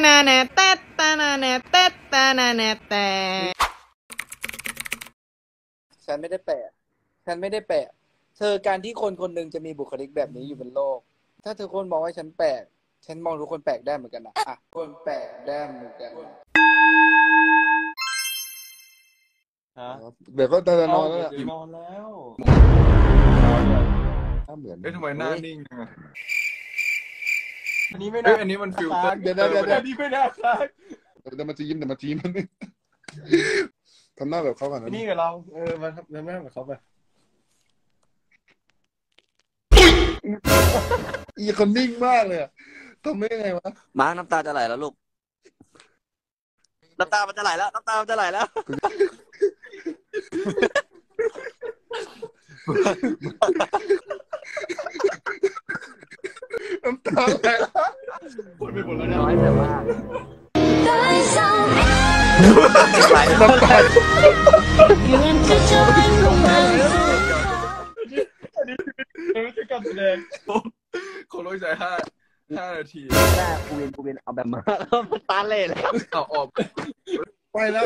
นาแนเต๊ดตานาแนเต๊ดตานาแนแต่ฉันไม่ได้แปลกเธอการที่คนคนหนึ่งจะมีบุคลิกแบบนี้อยู่บนโลกถ้าเธอคนมองว่าฉันแปลกฉันมองทุกคนแปลกได้เหมือนกันนะอ่ะคนแปลกได้เหมือนกันเดี๋ยวก็จะนอนแล้วนอนแล้วเหมือนทำไมหน้านิ่งอันนี้ไม่น่าอันนี้มันฟิลเตอร์เดี๋ยวอันนี้ไม่น่าค้างเดี๋ยวมันจะยิ้มมันทำหน้าแบบเขาก่อนนะนี่กับเรามาทำหน้าแบบเขาไปอีคนนิ่งมากเลยทำไม่ไงวะมาน้ำตาจะไหลแล้วลูกน้ำตามันจะไหลแล้วน้ำตามันจะไหลแล้วน้ำตาไหลพูดไปหมดแล้วน้อยแต่ว่าน้ำตาอันนี้ไม่ใช่การแสดงขอร้อยใจ5 นาทีแม่กูเวียนเอาแบบมาแล้วตาเล่แล้วเอาออกไปแล้ว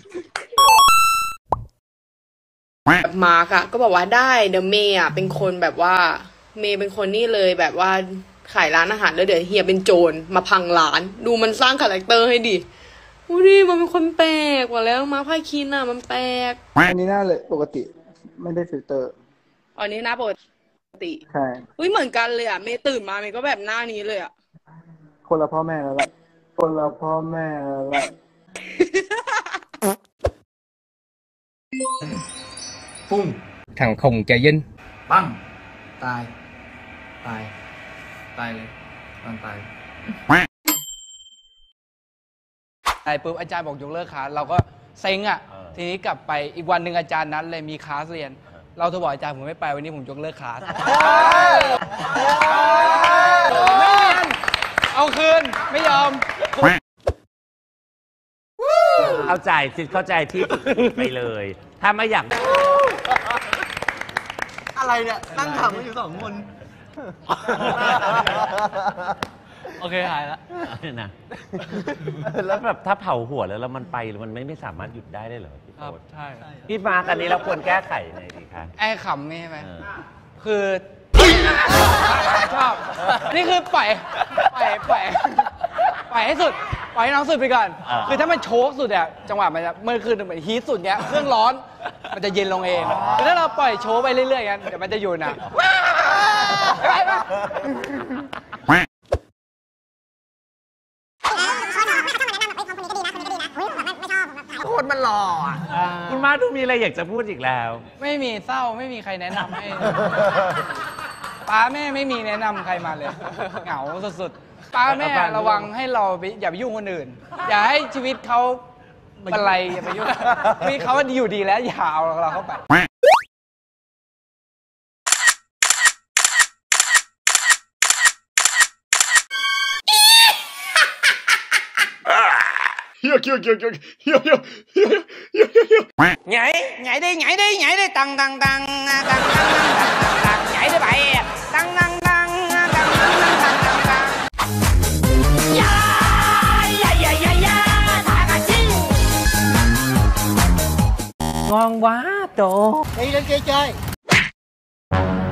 มาร์กอะก็บอกว่าได้เดี๋ยวเมย์อะเป็นคนแบบว่าเมย์เป็นคนนี่เลยแบบว่าขายร้านอาหารแล้วเดี๋ยวเฮียเป็นโจรมาพังร้านดูมันสร้างคาแรคเตอร์ให้ดิดิมันเป็นคนแปลกกว่าแล้วมาพายคินอะมันแปลกอันนี้หน้าเลยปกติไม่ได้ฟิลเตอร์อันนี้หน้าปกติใช่เหมือนกันเลยอะเมย์ตื่นมาเมย์ก็แบบหน้านี้เลยอะคนละพ่อแม่แล้วแหละคนละพ่อแม่แล้วแหละปุ้งthằng khùng trà vinh ปั้งตายเลยตายปุ๊บอาจารย์บอกยกเลิกคลาสเราก็เซ็งอ่ะทีนี้กลับไปอีกวันหนึ่งอาจารย์นัดเลยมีคลาสเรียนเราโทรบอกอาจารย์ผมไม่ไปวันนี้ผมยกเลิกคลาสไม่เรียนเอาคืนไม่ยอมเอาใจสิเข้าใจที่ไปเลยถ้าไม่อยากอะไรเนี่ยนั่งขำกันอยู่2 คนโอเคหายแล้วนะแล้วแบบถ้าเผาหัวแล้วมันไปมันไม่สามารถหยุดได้เหรอพี่โอ๊ตใช่พี่มากันนี้เราควรแก้ไขไงดีคะไอ้ขำนี่ใช่ไหมคือชอบนี่คือปล่อยให้สุดปล่อยให้น้องสุดไปก่อนคือถ้ามันโชกสุดเนี่ยจังหวะมันจะเมื่อคืนเหมือนฮีทสุดเนี้ยเครื่องร้อนมันจะเย็นลงเองแต่ถ้าเราปล่อยโชว์ไปเรื่อยๆกันเดี๋ยวมันจะอยู่นะคนมันหล่อคุณมาดูมีอะไรอยากจะพูดอีกแล้วไม่มีเศร้าไม่มีใครแนะนำให้ป้าแม่ไม่มีแนะนำใครมาเลยเหงาสุดๆป้าแม่ระวังให้เราอย่าไปยุ่งคนอื่นอย่าให้ชีวิตเขาอะไรอย่าไปยุ่งชีวิตเขาอยู่ดีแล้วอย่าเอาเราเข้าไป nhảy đi tăng nhảy đi bậy tăng ngon quá trời đi lên kia chơi